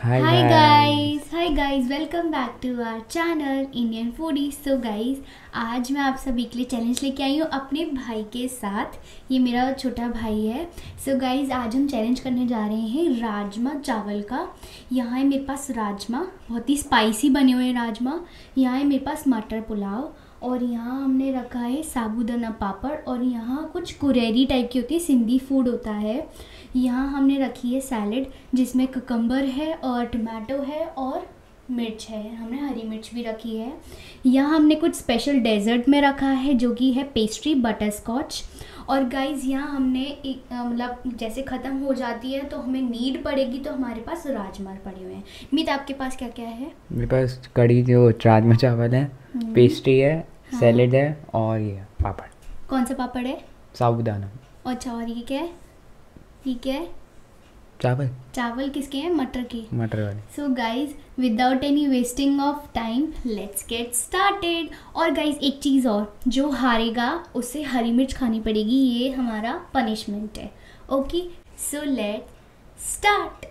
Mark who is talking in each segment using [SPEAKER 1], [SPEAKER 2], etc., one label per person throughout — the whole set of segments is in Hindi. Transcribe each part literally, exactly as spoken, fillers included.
[SPEAKER 1] Hi
[SPEAKER 2] Hi
[SPEAKER 1] guys.
[SPEAKER 2] guys, hi guys, welcome back to our channel Indian foodies. So guys, आज मैं आप सभी के लिए चैलेंज लेके आई हूँ अपने भाई के साथ। ये मेरा छोटा भाई है। सो गाइस, आज हम चैलेंज करने जा रहे हैं राजमा चावल का। यहाँ है मेरे पास राजमा, बहुत ही स्पाइसी बने हुए हैं राजमा। यहाँ है मेरे पास मटर पुलाव, और यहाँ हमने रखा है साबूदाना पापड़, और यहाँ कुछ कुरेरी टाइप की होती है, सिंधी फूड होता है। यहाँ हमने रखी है सैलेड जिसमें ककम्बर है और टमाटो है और मिर्च है, हमने हरी मिर्च भी रखी है। यहाँ हमने कुछ स्पेशल डेजर्ट में रखा है जो कि है पेस्ट्री बटर स्कॉच। और गाइस, यहाँ हमने एक मतलब जैसे ख़त्म हो जाती है तो हमें नीड पड़ेगी तो हमारे पास राजमा पड़े हुए हैं। मीत, आपके पास क्या क्या है?
[SPEAKER 1] मेरे पास कड़ी जो राजमा चावल है, पेस्ट्री है,
[SPEAKER 2] हाँ।
[SPEAKER 1] सैलेड है और ये पापड़।
[SPEAKER 2] कौन सा पापड़ है?
[SPEAKER 1] साबूदाना
[SPEAKER 2] अच्छा, और ये क्या है? ये क्या है?
[SPEAKER 1] चावल।
[SPEAKER 2] चावल किसके हैं? मटर के।
[SPEAKER 1] मटर वाले।
[SPEAKER 2] So guys, without any wasting of time, let's get started. और गाइज, एक चीज़ और, जो हारेगा उसे हरी मिर्च खानी पड़ेगी, ये हमारा पनिशमेंट है। Okay, so let start.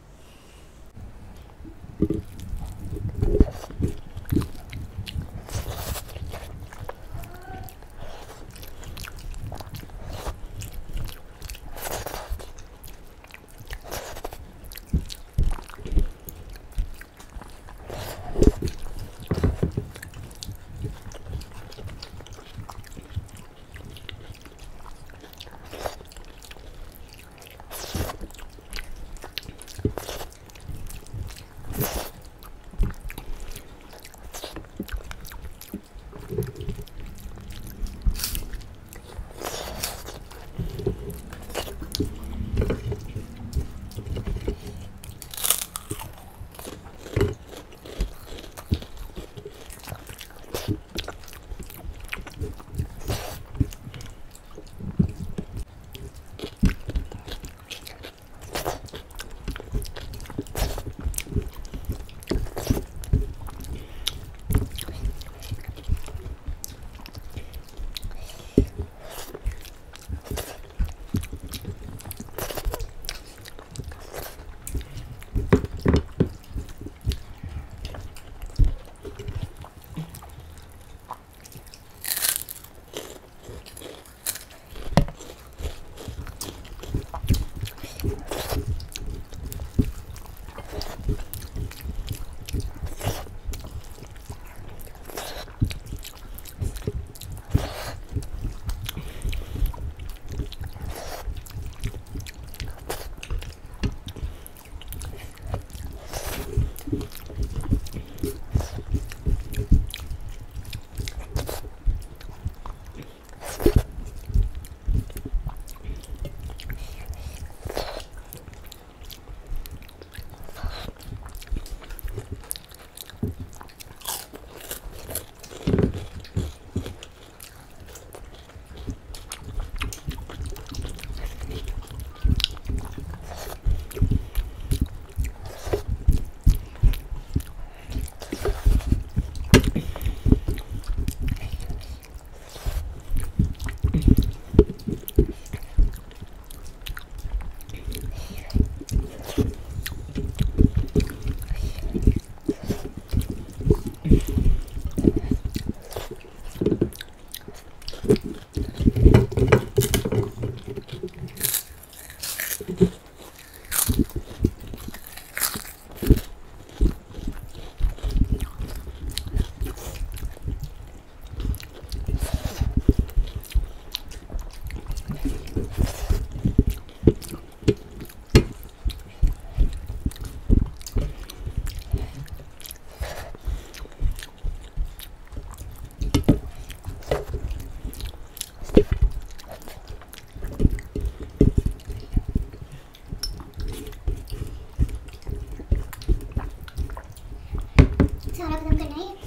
[SPEAKER 3] सारा खत्म करना है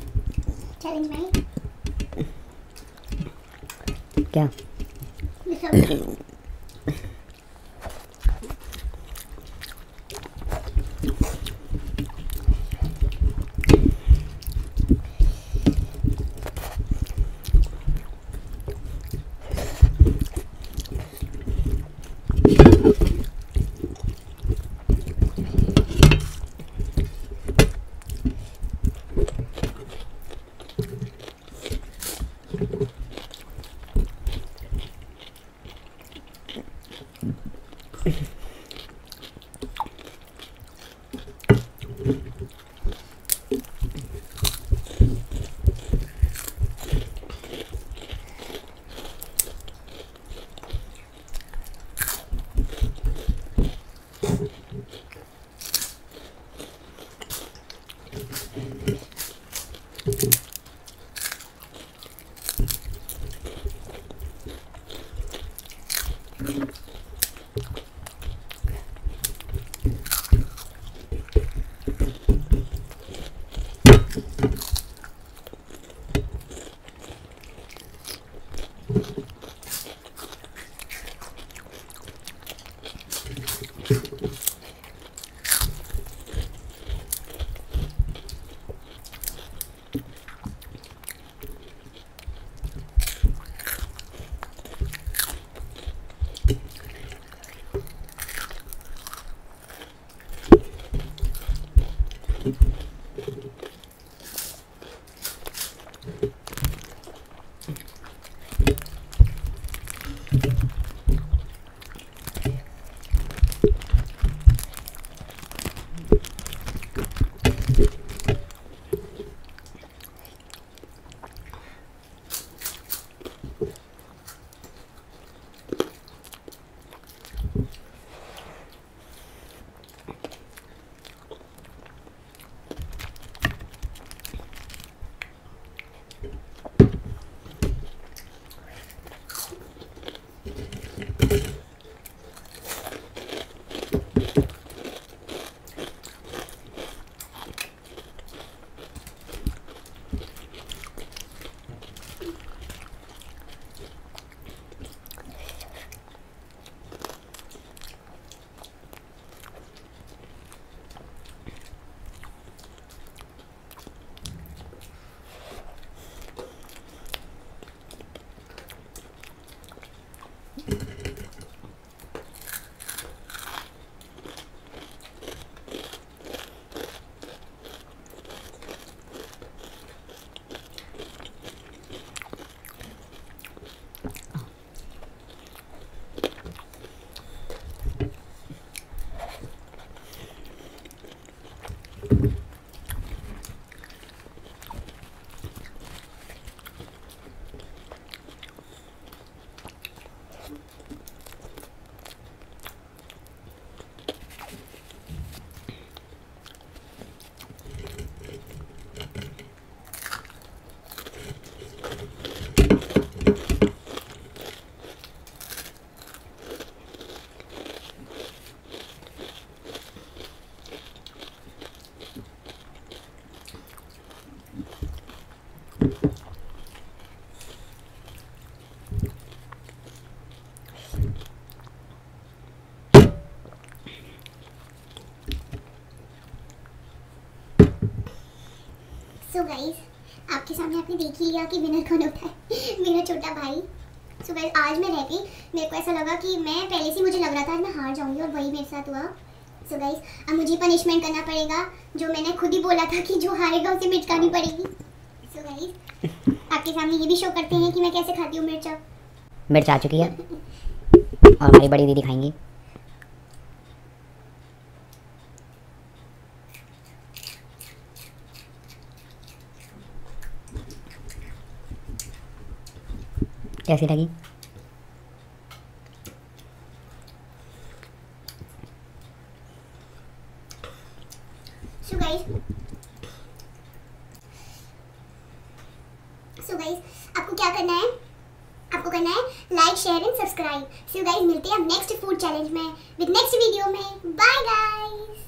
[SPEAKER 3] चैलेंज में।
[SPEAKER 1] क्या?
[SPEAKER 3] सो गाइस, आपके सामने आपने देख ही लिया कि विनर कौन होता है। मेरा छोटा भाई। सो गाइस, आज मैं रह गई, मेरे को ऐसा लगा कि मैं पहले से मुझे लग रहा था आज मैं हार जाऊंगी और वही मेरे साथ हुआ। सो गाइस, अब मुझे पनिशमेंट करना पड़ेगा, जो मैंने खुद ही बोला था कि जो हारेगा उसे मिर्च खानी पड़ेगी। सो गाइस, आपके सामने ये भी शो करते हैं कि मैं कैसे खाती हूँ मिर्च।
[SPEAKER 4] मिर्च आ चुकी है और हमारी बड़ी दीदी खाएंगी। कैसी लगी?
[SPEAKER 3] सो गाइस सो गाइस आपको क्या करना है? आपको करना है like, share and subscribe. So guys, मिलते हैं अब नेक्स्ट फूड चैलेंज में विद नेक्स्ट वीडियो में। Bye guys.